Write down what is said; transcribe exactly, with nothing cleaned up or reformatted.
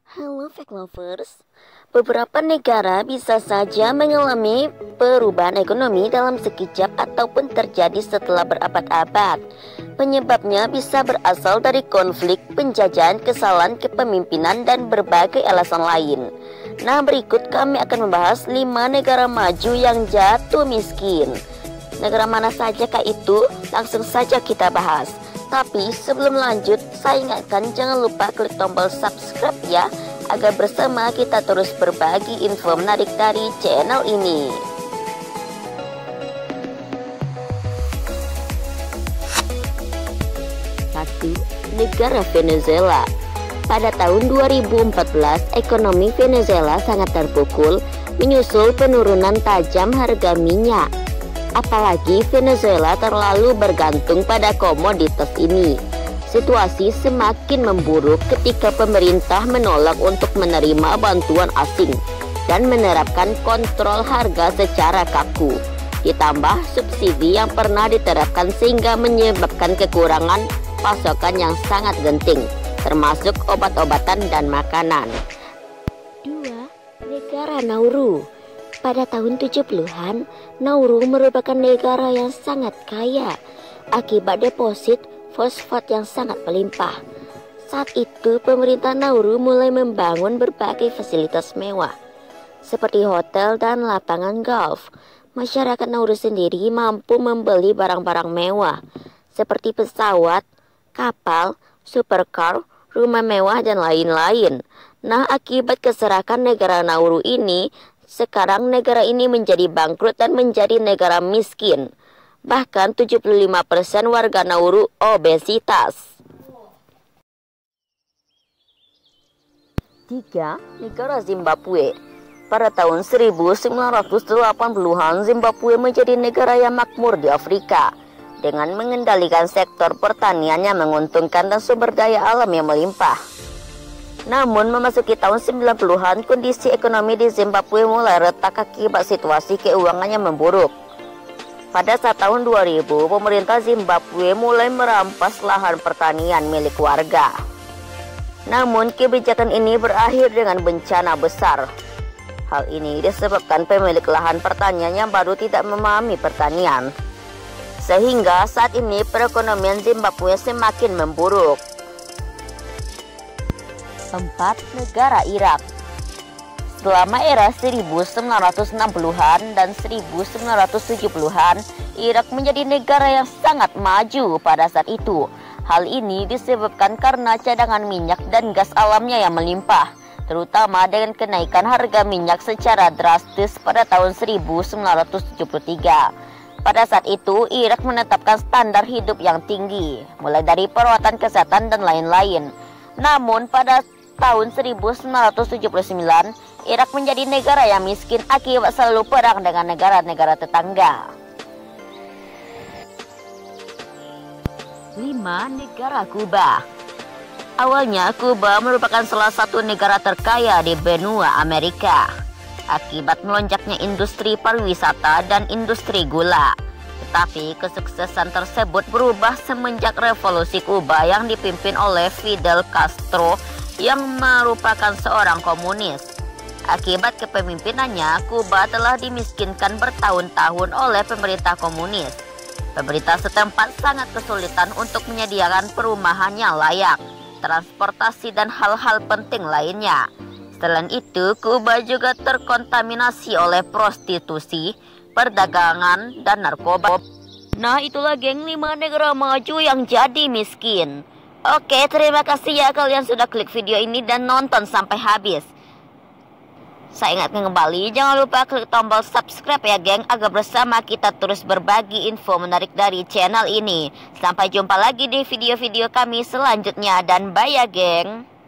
Halo Fact Lovers, beberapa negara bisa saja mengalami perubahan ekonomi dalam sekejap ataupun terjadi setelah berabad-abad. Penyebabnya bisa berasal dari konflik, penjajahan, kesalahan kepemimpinan, dan berbagai alasan lain. Nah, berikut kami akan membahas lima negara maju yang jatuh miskin. Negara mana saja kah itu? Langsung saja kita bahas. Tapi sebelum lanjut, saya ingatkan jangan lupa klik tombol subscribe ya, agar bersama kita terus berbagi info menarik dari channel ini. Satu. Negara Venezuela. Pada tahun dua ribu empat belas, ekonomi Venezuela sangat terpukul menyusul penurunan tajam harga minyak. Apalagi Venezuela terlalu bergantung pada komoditas ini. Situasi semakin memburuk ketika pemerintah menolak untuk menerima bantuan asing dan menerapkan kontrol harga secara kaku. Ditambah subsidi yang pernah diterapkan sehingga menyebabkan kekurangan pasokan yang sangat genting, termasuk obat-obatan dan makanan. Dua. Negara Nauru. Pada tahun tujuh puluhan, Nauru merupakan negara yang sangat kaya akibat deposit fosfat yang sangat melimpah. Saat itu, pemerintah Nauru mulai membangun berbagai fasilitas mewah, seperti hotel dan lapangan golf. Masyarakat Nauru sendiri mampu membeli barang-barang mewah, seperti pesawat, kapal, supercar, rumah mewah, dan lain-lain. Nah, akibat keserakan negara Nauru ini, sekarang negara ini menjadi bangkrut dan menjadi negara miskin. Bahkan tujuh puluh lima persen warga Nauru obesitas. Tiga. Negara Zimbabwe. Pada tahun seribu sembilan ratus delapan puluhan, Zimbabwe menjadi negara yang makmur di Afrika dengan mengendalikan sektor pertanian yang menguntungkan dan sumber daya alam yang melimpah. Namun memasuki tahun sembilan puluhan, kondisi ekonomi di Zimbabwe mulai retak akibat situasi keuangan yang memburuk. Pada saat tahun dua ribu, pemerintah Zimbabwe mulai merampas lahan pertanian milik warga. Namun kebijakan ini berakhir dengan bencana besar. Hal ini disebabkan pemilik lahan pertanian yang baru tidak memahami pertanian, sehingga saat ini perekonomian Zimbabwe semakin memburuk. Empat. Negara Irak. Selama era seribu sembilan ratus enam puluhan dan seribu sembilan ratus tujuh puluhan, Irak menjadi negara yang sangat maju pada saat itu. Hal ini disebabkan karena cadangan minyak dan gas alamnya yang melimpah, terutama dengan kenaikan harga minyak secara drastis pada tahun seribu sembilan ratus tujuh puluh tiga. Pada saat itu, Irak menetapkan standar hidup yang tinggi, mulai dari perawatan kesehatan dan lain-lain. Namun pada tahun seribu sembilan ratus tujuh puluh sembilan, Irak menjadi negara yang miskin akibat selalu perang dengan negara-negara tetangga. Lima. Negara Kuba. Awalnya Kuba merupakan salah satu negara terkaya di benua Amerika akibat melonjaknya industri pariwisata dan industri gula. Tetapi kesuksesan tersebut berubah semenjak revolusi Kuba yang dipimpin oleh Fidel Castro yang merupakan seorang komunis. Akibat kepemimpinannya, Kuba telah dimiskinkan bertahun-tahun oleh pemerintah komunis. Pemerintah setempat sangat kesulitan untuk menyediakan perumahan yang layak, transportasi, dan hal-hal penting lainnya. Selain itu, Kuba juga terkontaminasi oleh prostitusi, perdagangan, dan narkoba. Nah, itulah geng lima negara maju yang jadi miskin. Oke, terima kasih ya kalian sudah klik video ini dan nonton sampai habis. Saya ingatkan kembali, jangan lupa klik tombol subscribe ya geng, agar bersama kita terus berbagi info menarik dari channel ini. Sampai jumpa lagi di video-video kami selanjutnya dan bye ya geng.